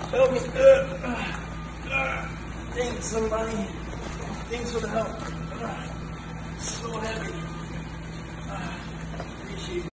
Help me. Thanks, somebody. Thanks for the help. So heavy.